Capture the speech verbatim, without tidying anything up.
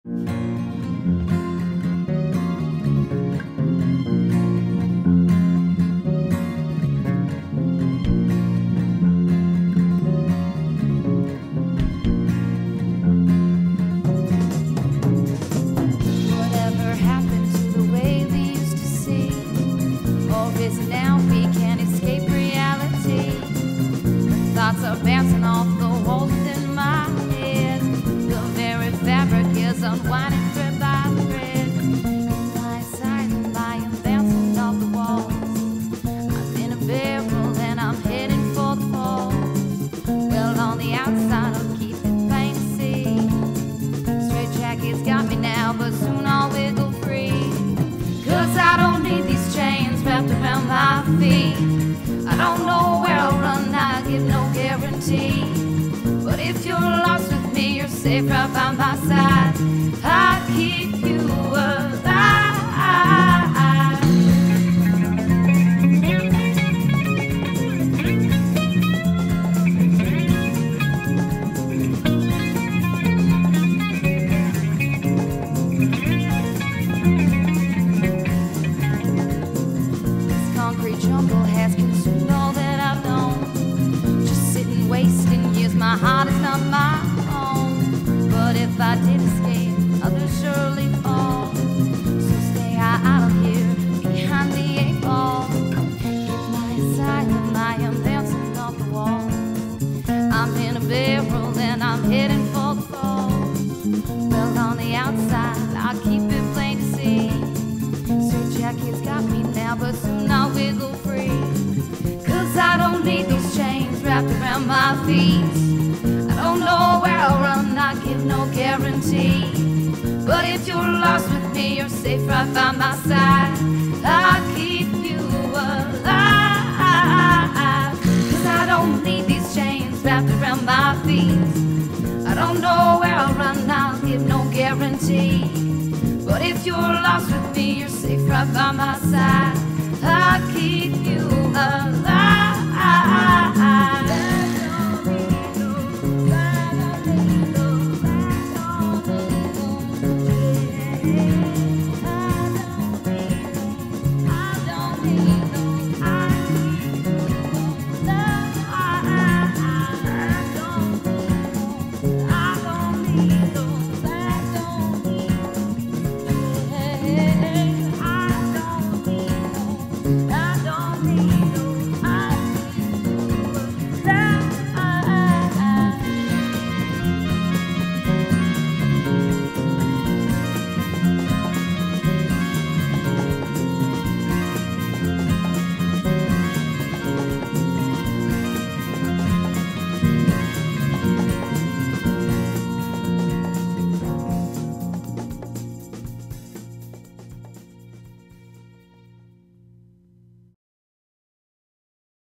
Whatever happened to the way we used to see? Or is it now we can't escape reality? The thoughts are bouncing off the walls in my head. The very fabric is unwinding thread by thread. In my asylum, I am bouncing off the walls. I'm in a barrel and I'm heading for the fall. Well, on the outside, I'll keep it plain to see. Straight jacket's got me now, but soon I'll wiggle free. Cause I don't need these chains wrapped around my feet. I don't know where I'll run, I give no guarantee. But if you're lost with me, you're safe right by my side. I'll keep you alive. This concrete jungle has consumed all that I've known. Just sitting, wasting years, my heart is not my own. But if I did escape, others surely fall. So stay out of here, behind the eight ball. In my asylum, I am bouncing off the wall. I'm in a barrel and I'm heading for the fall. Well, on the outside, I'll keep it plain to see. Straight jacket's got me now, but soon I'll wiggle free. Cause I don't need these chains wrapped around my feet. I don't know where I'll run, I give no guarantee. But if you're lost with me, you're safe right by my side. I'll keep you alive. Cause I don't need these chains wrapped around my feet. I don't know where I'll run, I'll give no guarantee. But if you're lost with me, you're safe right by my side. I'll keep you alive. Yeah.